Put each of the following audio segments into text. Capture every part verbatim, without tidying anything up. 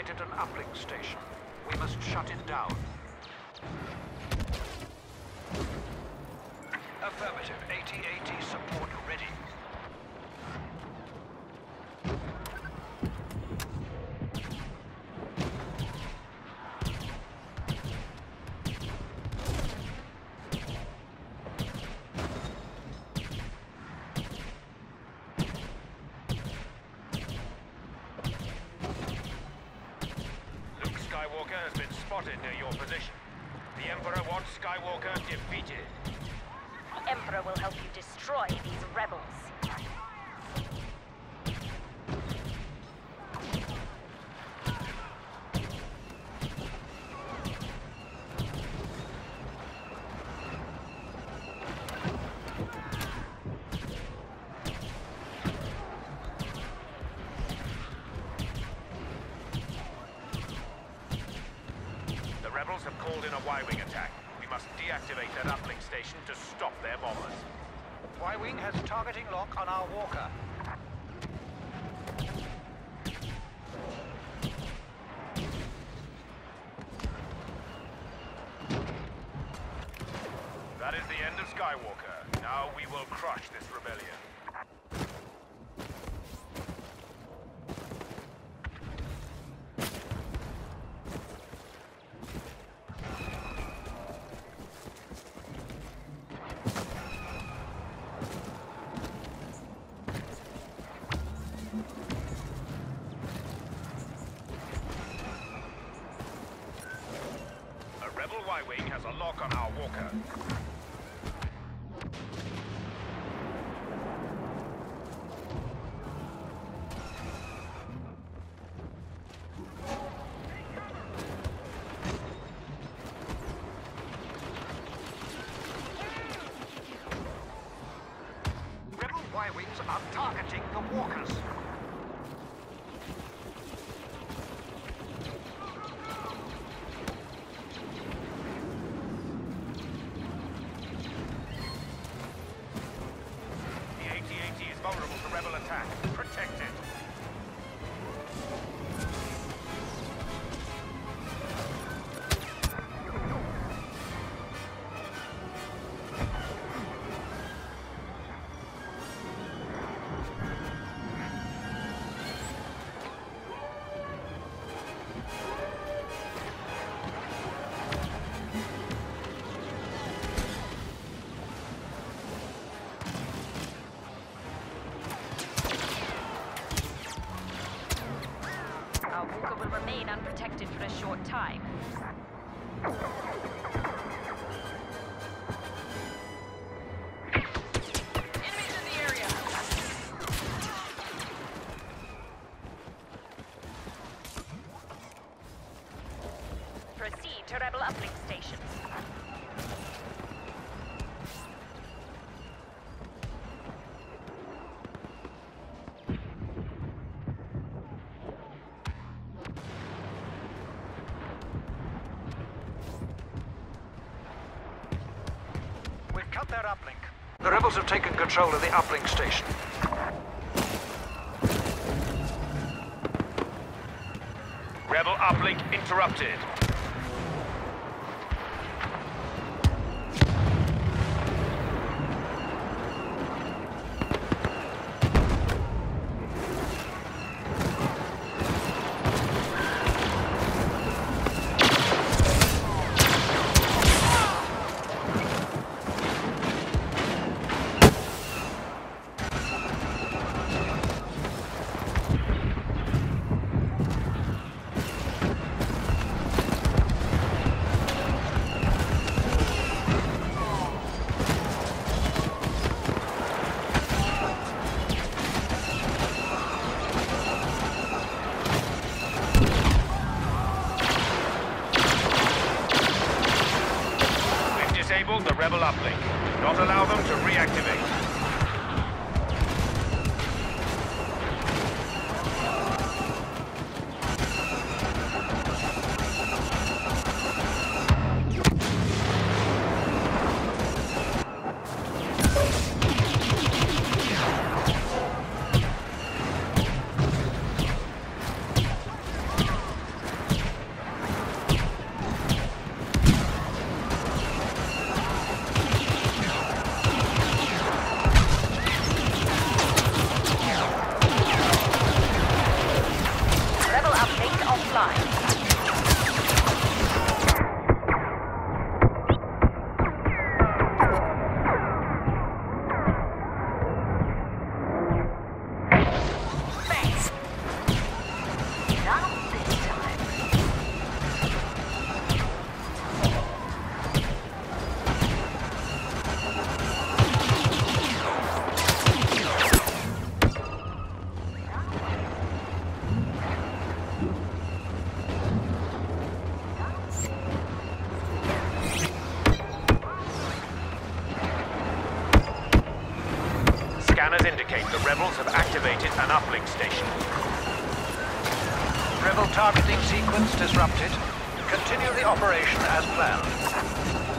activated an uplink station. We must shut it down. Affirmative. A T A T support ready. Skywalker has been spotted near your position. The Emperor wants Skywalker defeated. The Emperor will help you destroy these rebels. Rebels have called in a Y-Wing attack. We must deactivate that uplink station to stop their bombers. Y-Wing has targeting lock on our walker. That is the end of Skywalker. Now we will crush this rebellion. Rebel Y-Wing has a lock on our walker. Rebel Y-Wings are targeting the walkers. Vulnerable to rebel attack. Protect it. Our walker will remain unprotected for a short time. Enemies in the area! Proceed to rebel uplink stations. Cut their uplink. The rebels have taken control of the uplink station. Rebel uplink interrupted. Disable the rebel uplink. Do not allow them to reactivate. indicate the rebels have activated an uplink station. Rebel targeting sequence disrupted. Continue the operation as planned.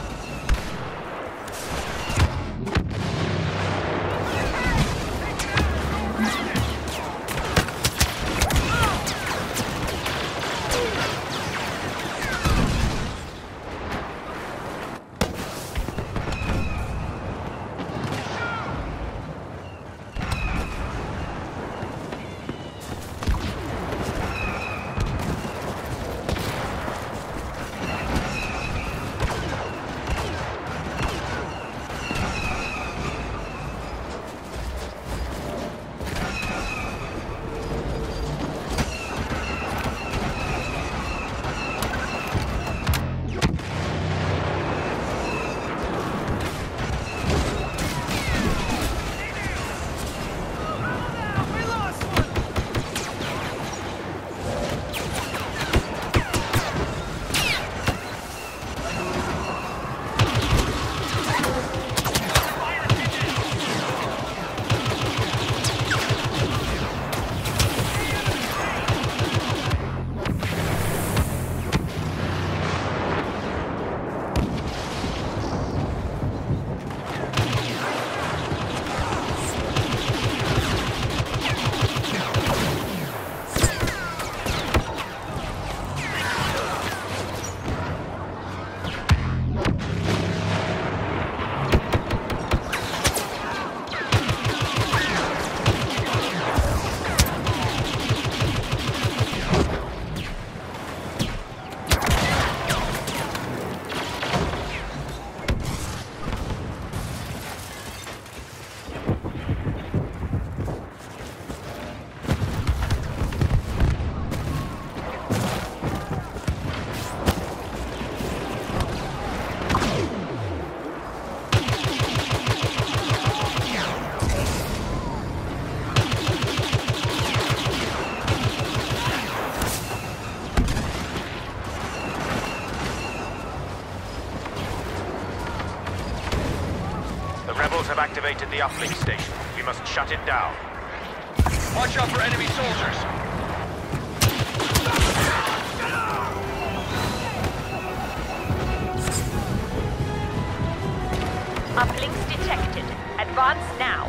Have activated the uplink station. We must shut it down. Watch out for enemy soldiers! Uplinks detected. Advance now.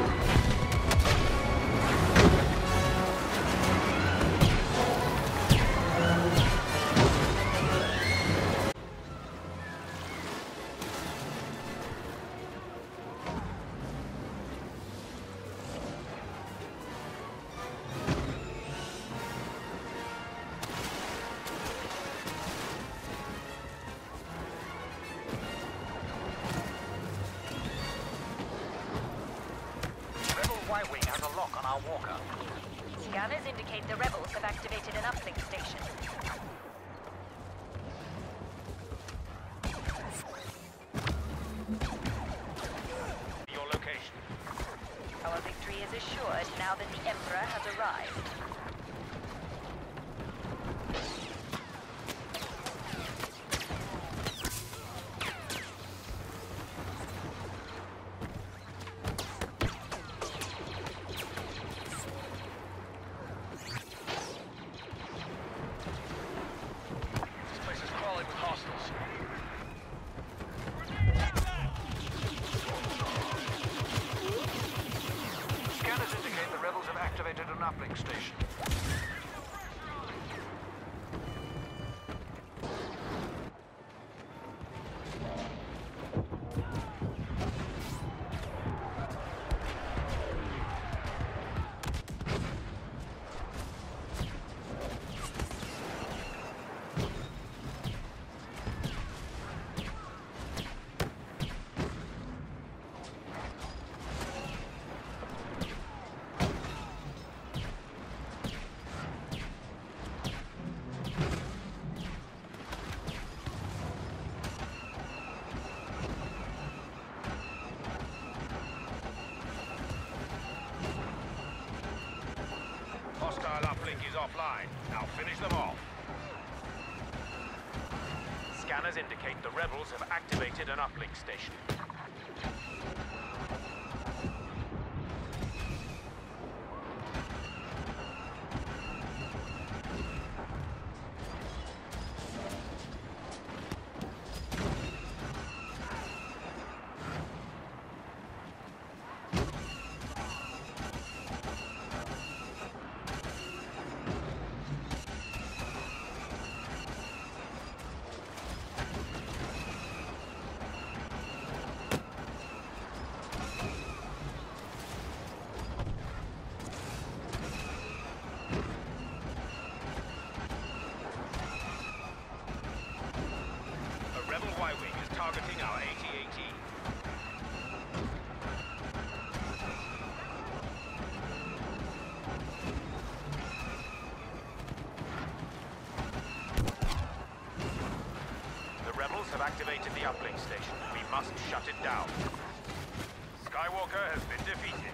Y-wing has a lock on our walker. Scanners indicate the rebels have activated an uplink station. Your location. Our victory is assured now that the Emperor has arrived. Scanners indicate the rebels have activated an uplink station. Hostile uplink is offline. Now finish them off. Scanners indicate the rebels have activated an uplink station. targeting our A T A T. The rebels have activated the uplink station. We must shut it down. Skywalker has been defeated.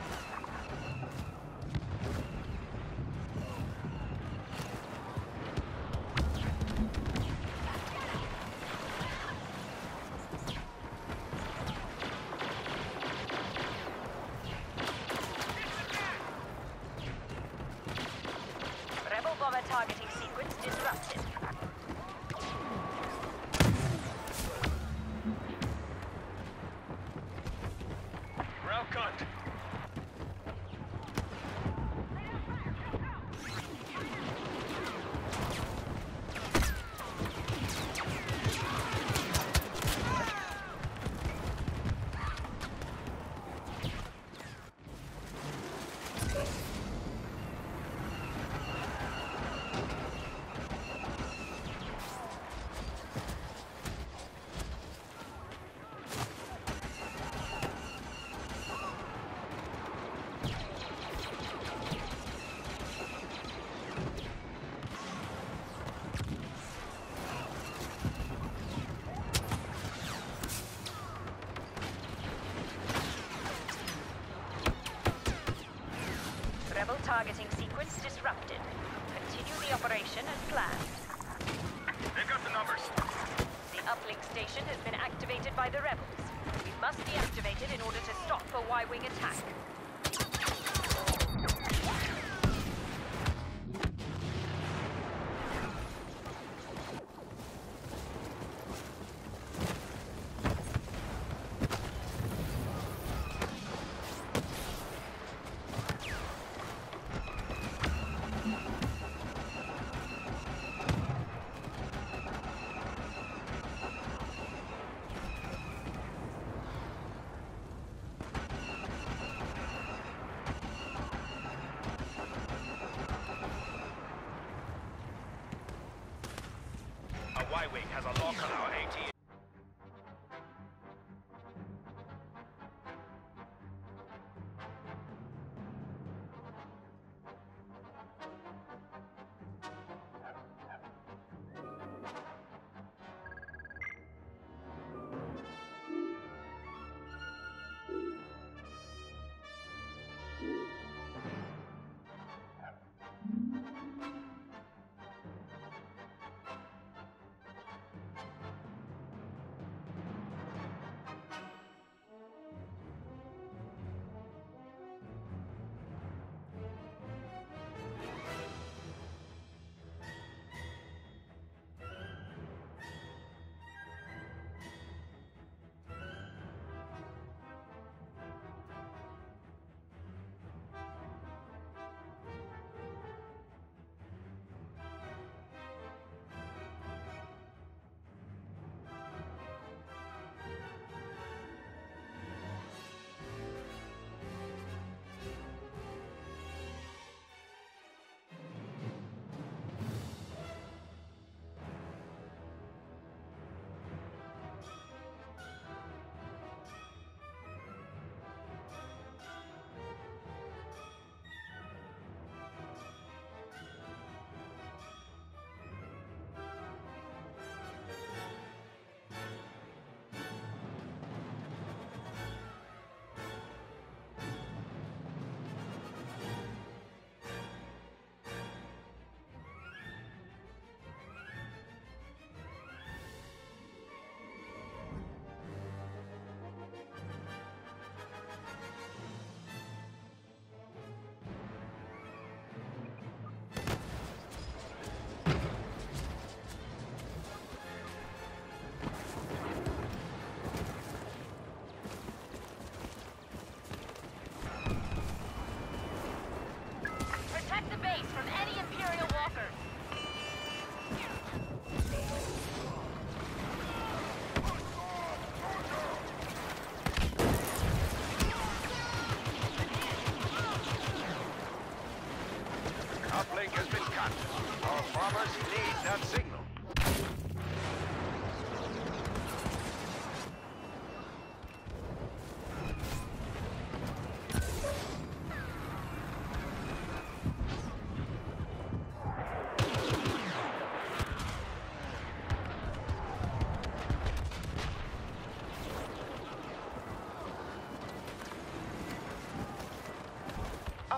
Rebel bomber targeting sequence disrupted. We're outgunned. Rebel targeting sequence disrupted. Continue the operation as planned. They've got the numbers. The uplink station has been activated by the rebels. We must deactivate it in order to stop a Y-wing attack. Our Y-wing has a lock on our A T A T.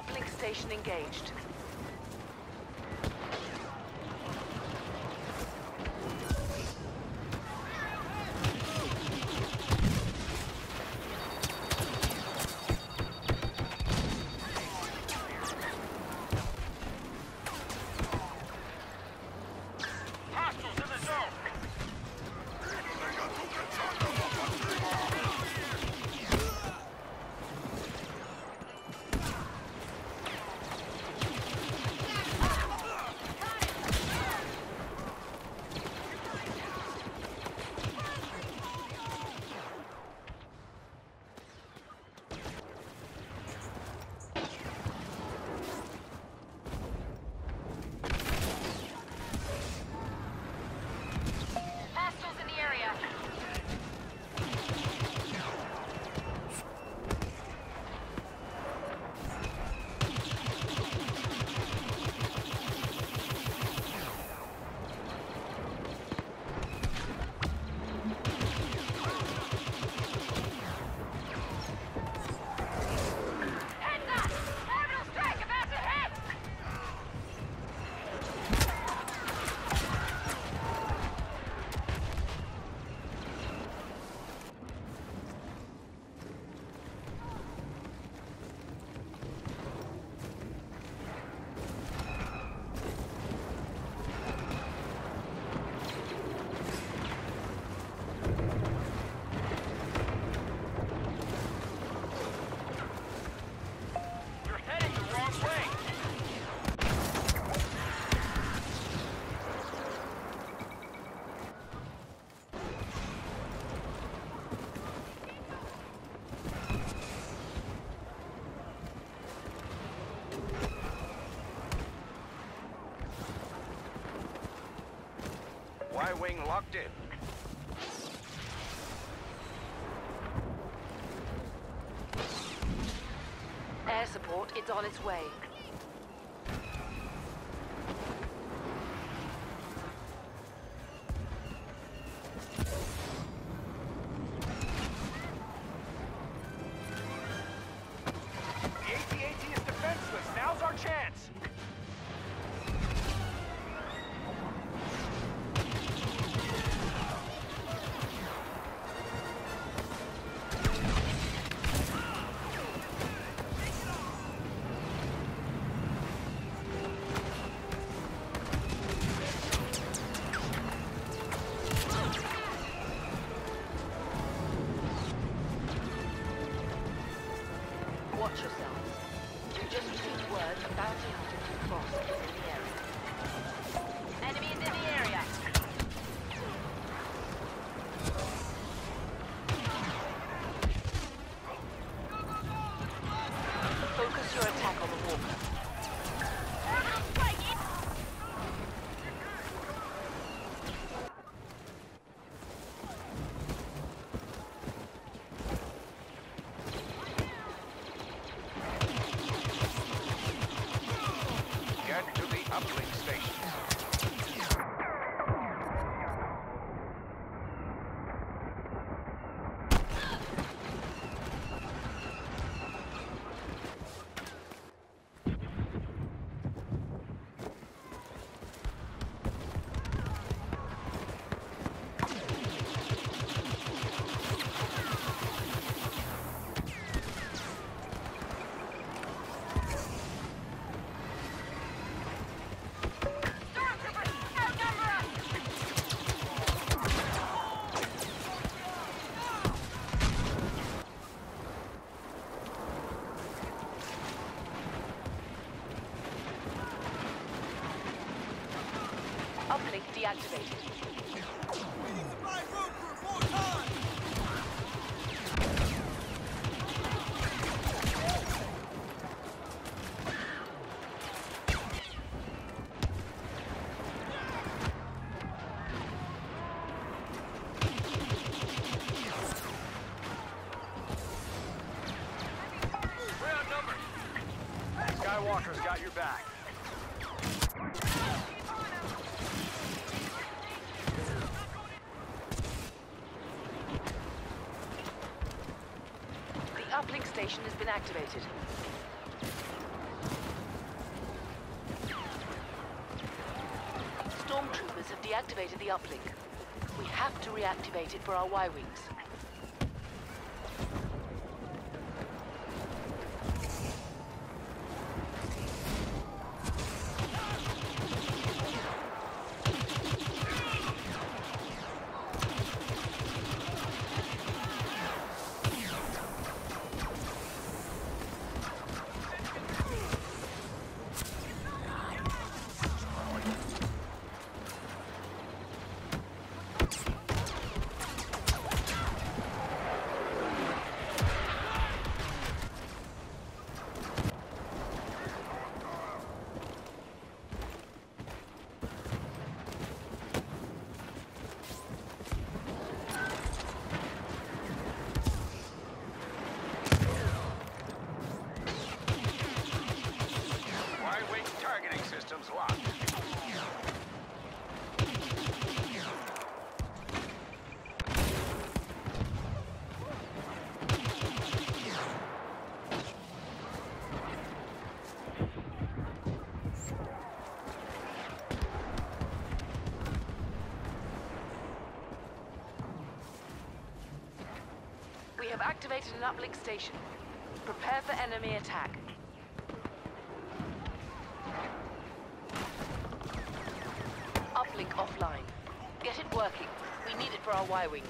Uplink station engaged. Hostiles in the zone! Hostiles in the area. Heads up! Orbital strike about to hit! You're heading the wrong way! Y-wing locked in. Air support is on its way. The A T A T is defenseless. Now's our chance. Watch yourselves. We just received word a bounty hunter from Frost is in the area. Enemies in the area. Focus your attack on the walker. Orbital strike! Get to the uplink station. Stormtroopers! Outnumber us! Uplink deactivated. We're outnumbered. Skywalker's got your back. The uplink station has been activated. deactivated the uplink. We have to reactivate it for our Y-Wings. Y-wing targeting systems locked. We have activated an uplink station. Prepare for enemy attack. Uplink offline. Get it working. We need it for our Y-Wings.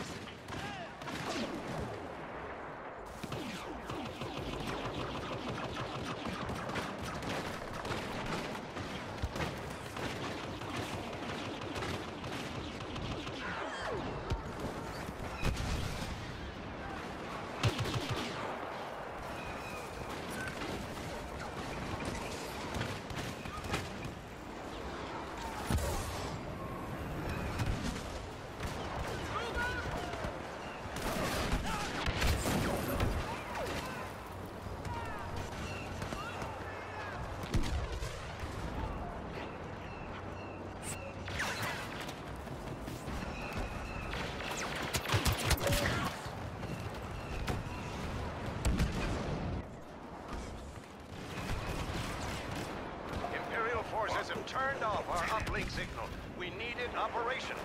Imperial forces have turned off our uplink signal. We need it operational.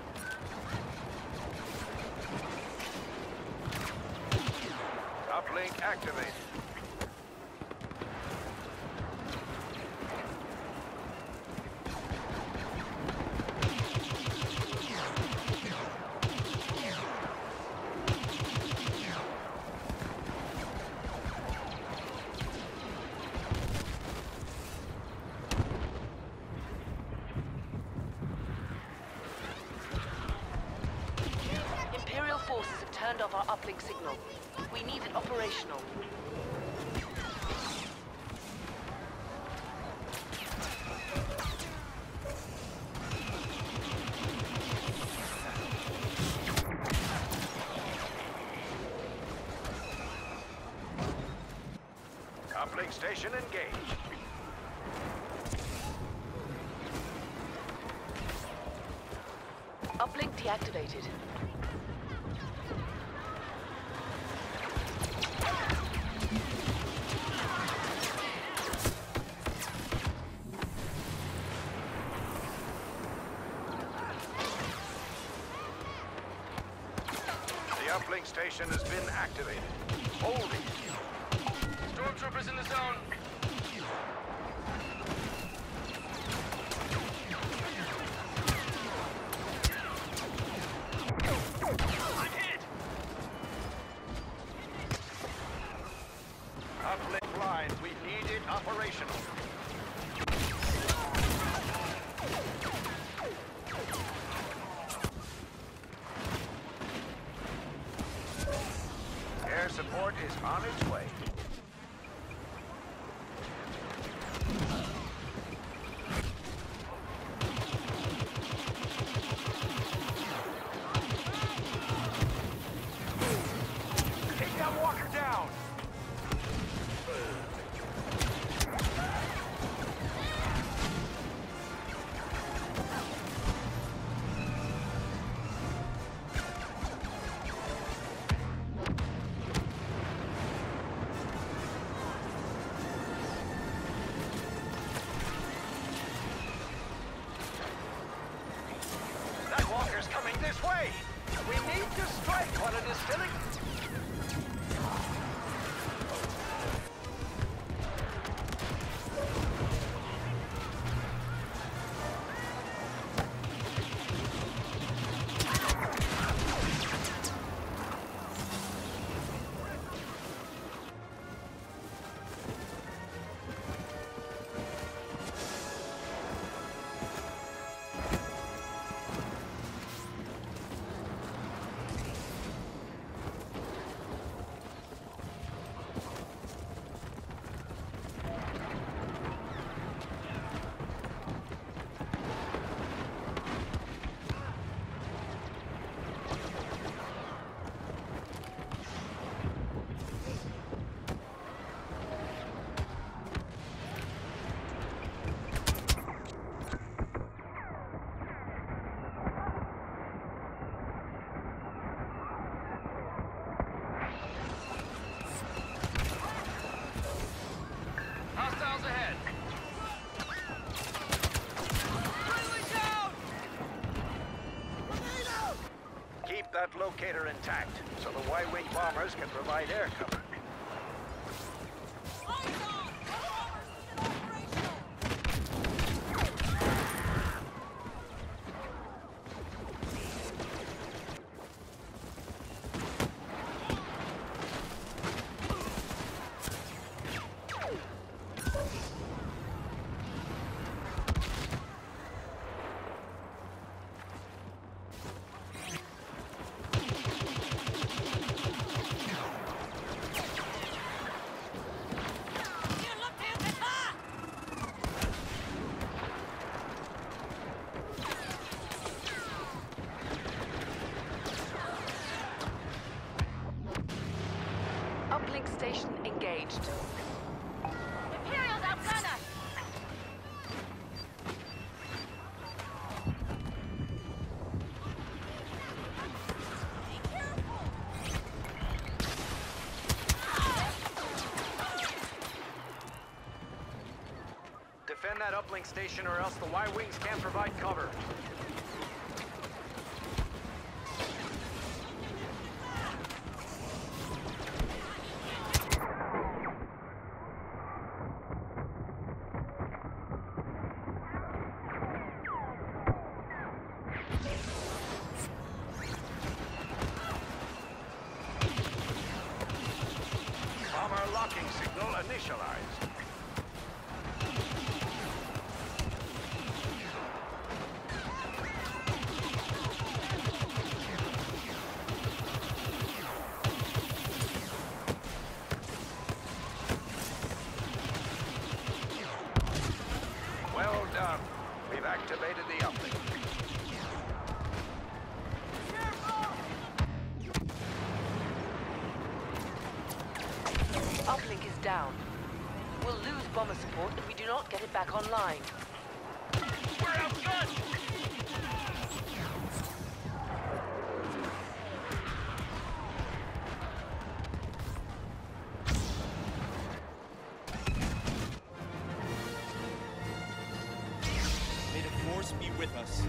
Uplink activated. Imperial forces have turned off our uplink signal. We need it operational. Uplink station engaged. Uplink deactivated. The uplink station has been activated. Holding. Stormtroopers in the zone. I'm hit. Uplink line. We need it operational. Air support is on its way. Take that walker down! way! We need to strike while it is still... Hostiles ahead. Keep that locator intact, so the Y-wing bombers can provide air cover. Uplink station engaged. Imperials outrun us! Defend that uplink station or else the Y-wings can't provide cover. Bomber locking signal initialized. Well done. We've activated the uplink. Uplink is down. We'll lose bomber support if we do not get it back online. We're outgunned! May the Force be with us.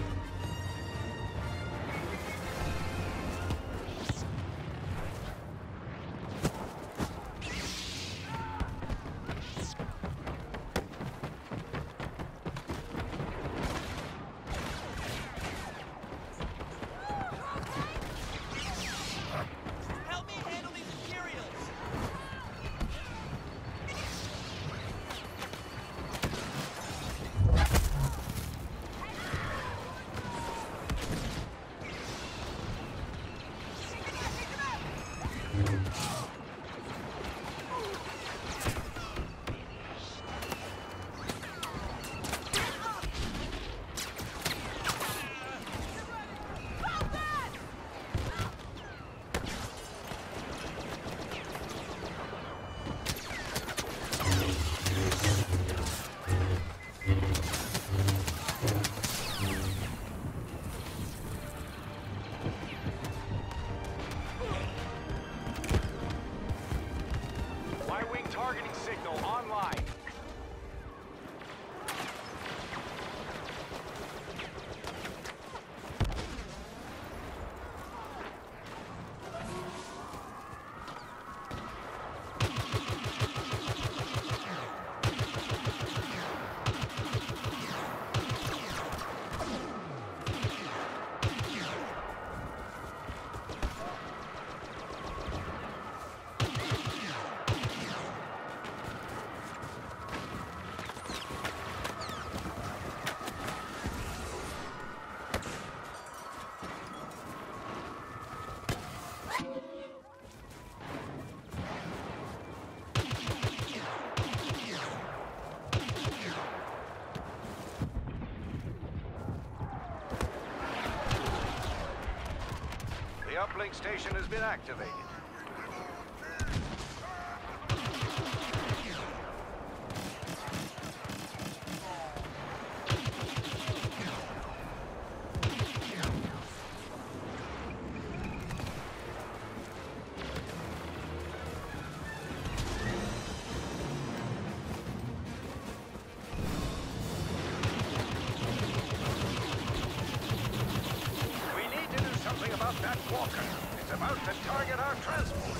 The uplink station has been activated. About that walker. It's about to target our transport.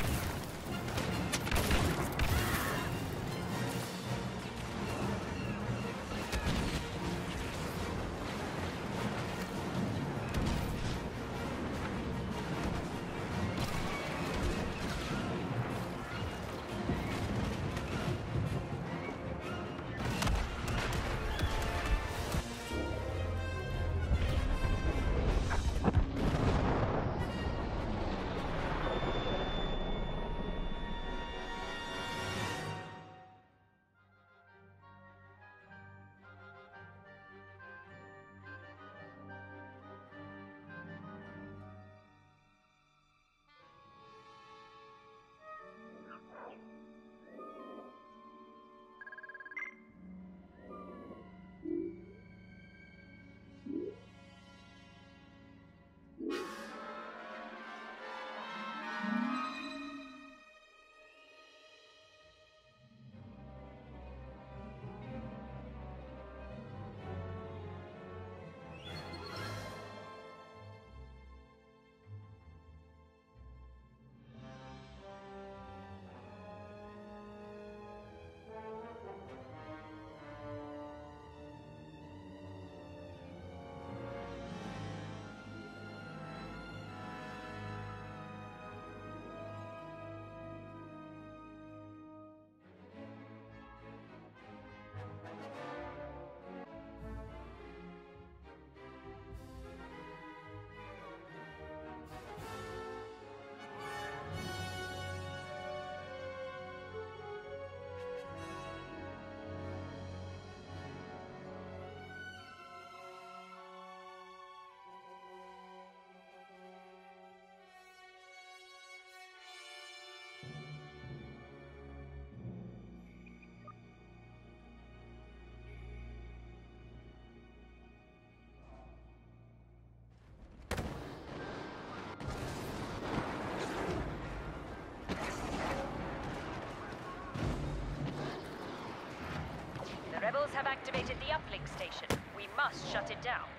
The rebels have activated the uplink station. We must shut it down.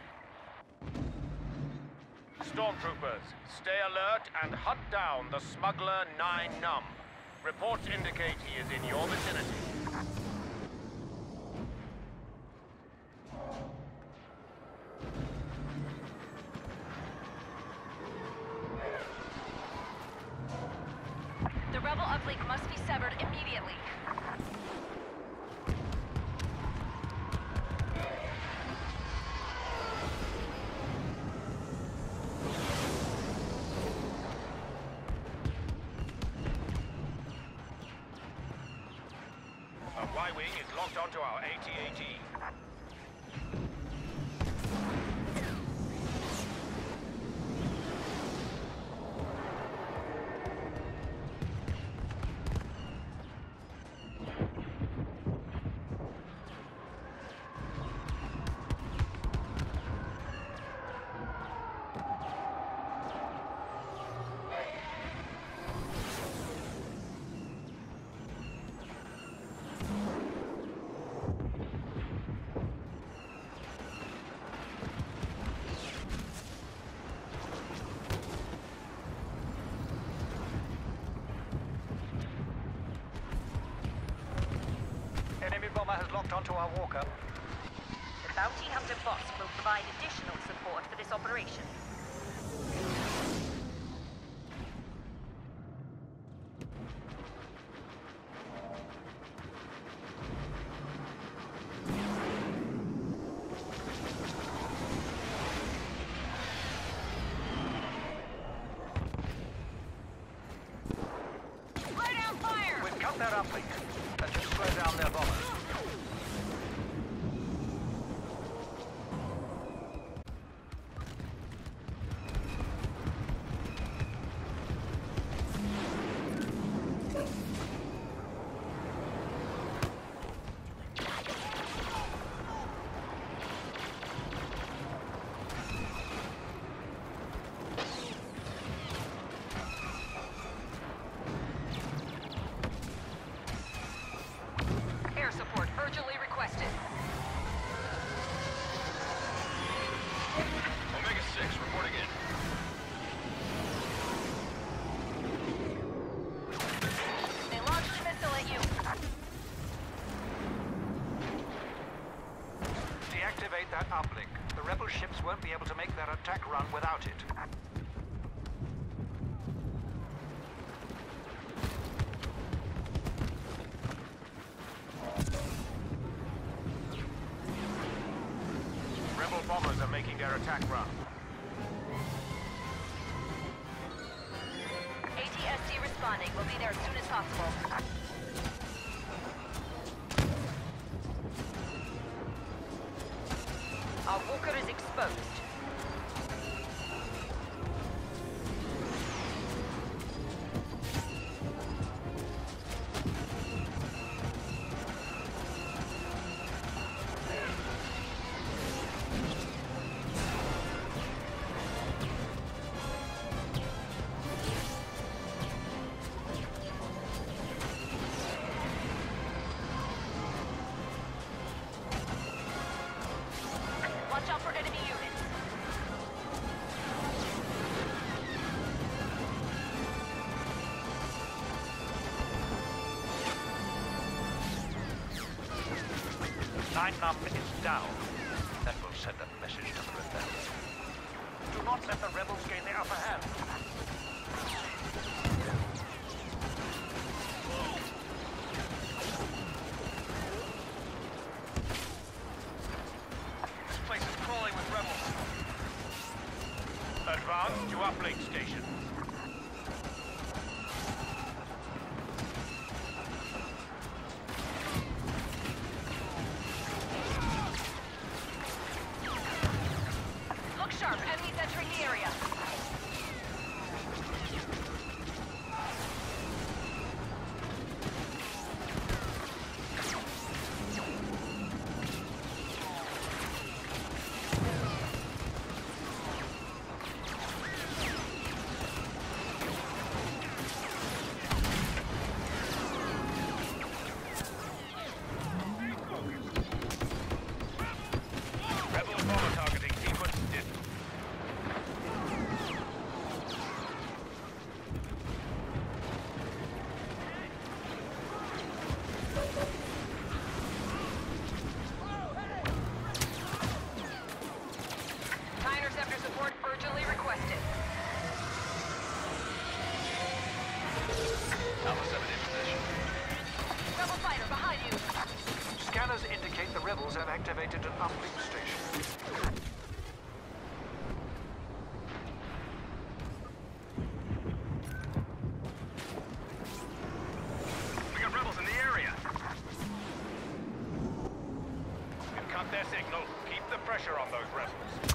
Stormtroopers, stay alert and hunt down the smuggler Nine Numb. Reports indicate he is in your vicinity. The rebel uplink must be severed immediately. Y-Wing is locked onto our A T A T. Enemy bomber has locked onto our walker. The Bounty Hunter boss will provide additional support for this operation. their attack run without it. Rebel bombers are making their attack run. A T S D responding. We'll be there as soon as possible. Our walker is exposed. Watch out for enemy units. Nine Num is down. That will send a message to the rebels. Do not let the rebels gain the upper hand. This place is crawling with rebels. Advance to uplink station. Look sharp. Enemies entering the area. Rebel bomber targeting sequence did. Tie interceptor support urgently requested. Alpha seven in position. Rebel fighter behind you. Scanners indicate the rebels have activated an uplink station. We got rebels in the area. We've cut their signal. Keep the pressure on those rebels.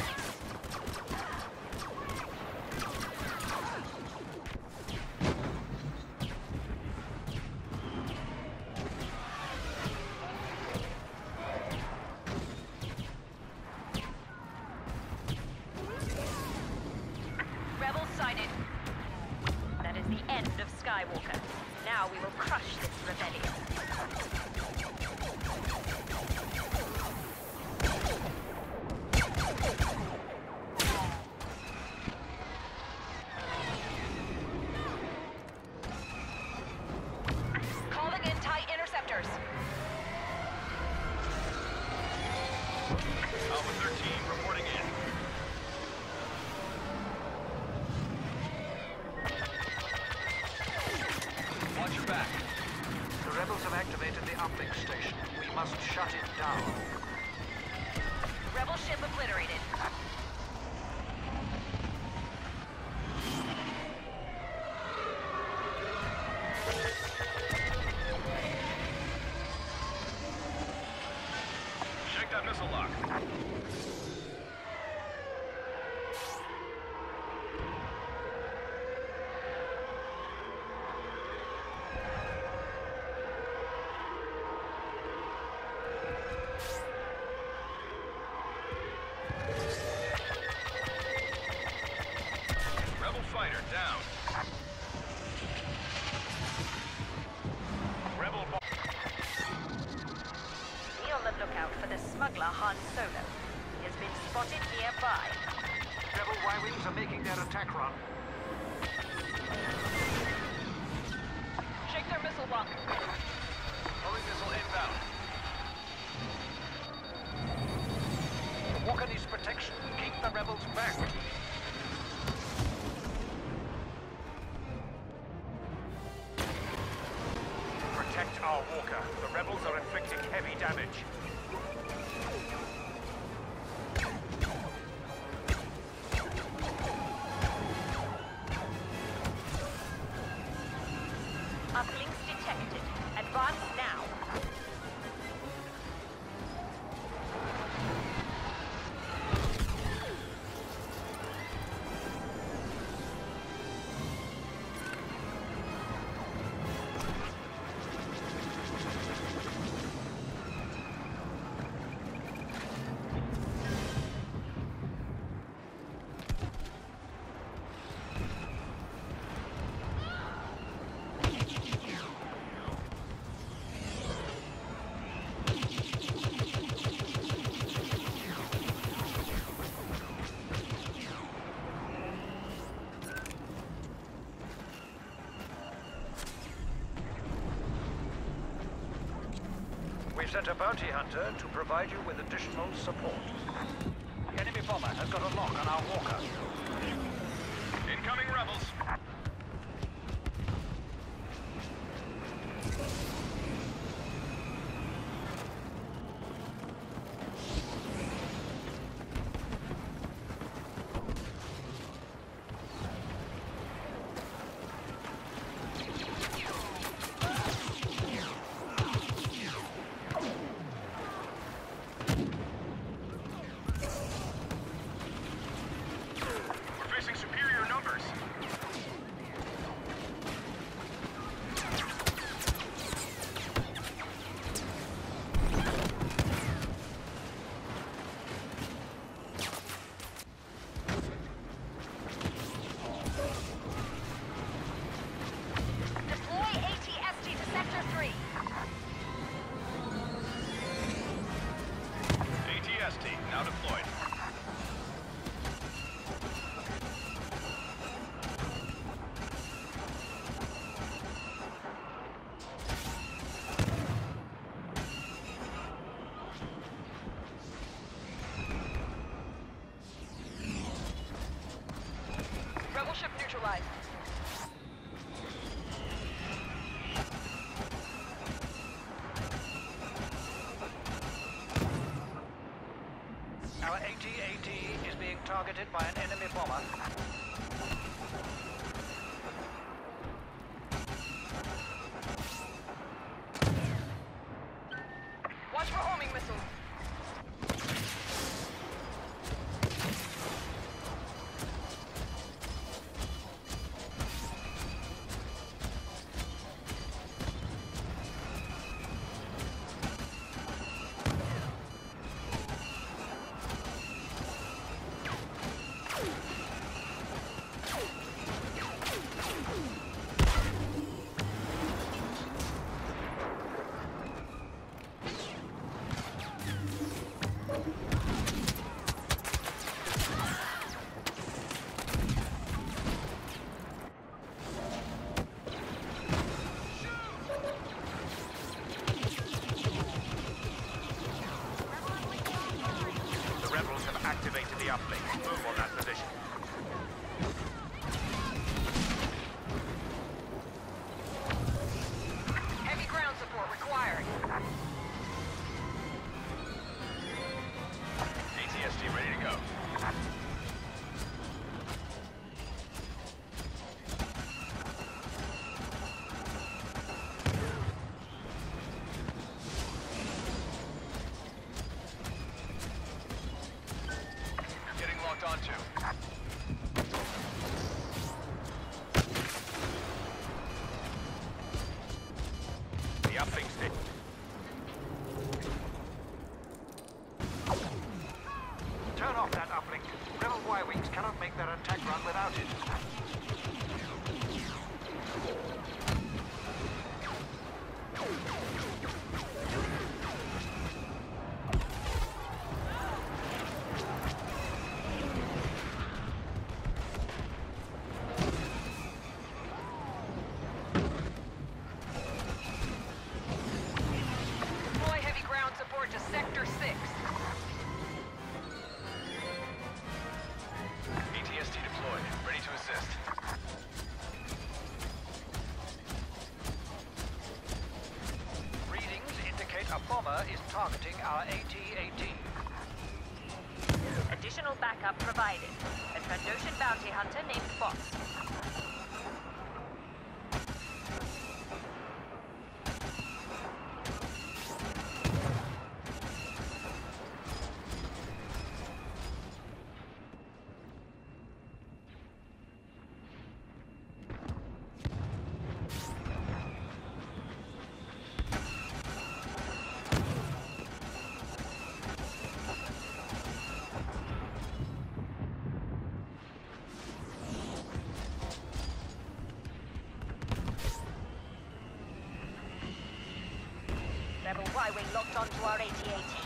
Rebels sighted. That is the end of Skywalker. Now we will crush this rebellion. Calling in TIE interceptors. Alpha thirteen reporting in. Watch your back. The rebels have activated the uplink station. We must shut it down. Rebel ship obliterated. Check that missile lock. Rebel fighter down. Rebel bomb. Be on the lookout for the smuggler Han Solo. He has been spotted nearby. Rebel Y-Wings are making their attack run. Shake their missile lock. Homing missile inbound. Walker needs protection. Keep the rebels back. Protect our Walker. The rebels are inflicting heavy damage. Uplinks detected. Advance now. We've sent a bounty hunter to provide you with additional support. The enemy bomber has got a lock on our Walker. Incoming rebels. Now deployed. Rebel ship neutralized. Our AT AT is being targeted by an enemy bomber. Watch for homing missiles. Activated the uplink. Move on that position. Heavy ground support required. A T S T ready to go. Onto. The uplink stick. Turn off that uplink. Rebel Y-Wings cannot make their attack run without it. Deploy heavy ground support to Sector six. Hunter is targeting our A T A T. Additional backup provided. A Trandoshan bounty hunter named Boss. Rebel Y-Wing locked onto our A T A T.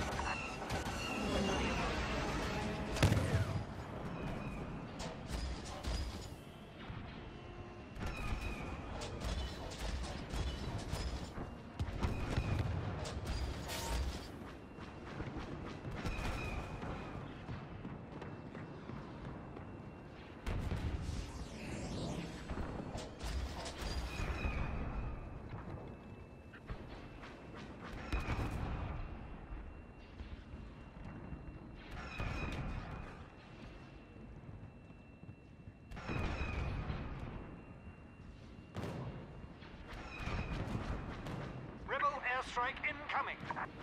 Rebel airstrike incoming.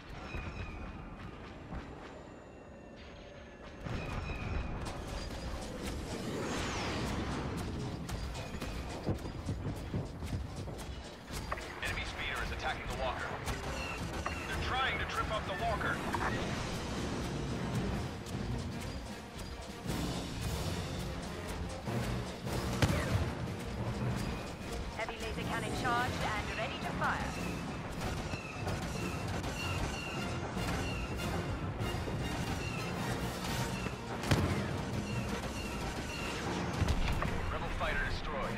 Enemy speeder is attacking the walker. They're trying to trip up the walker. Heavy laser cannon charged and ready to fire. Rebel fighter destroyed.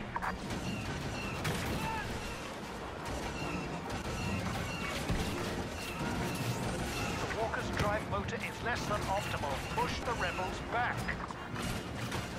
The Walker's drive motor is less than optimal. Push the rebels back.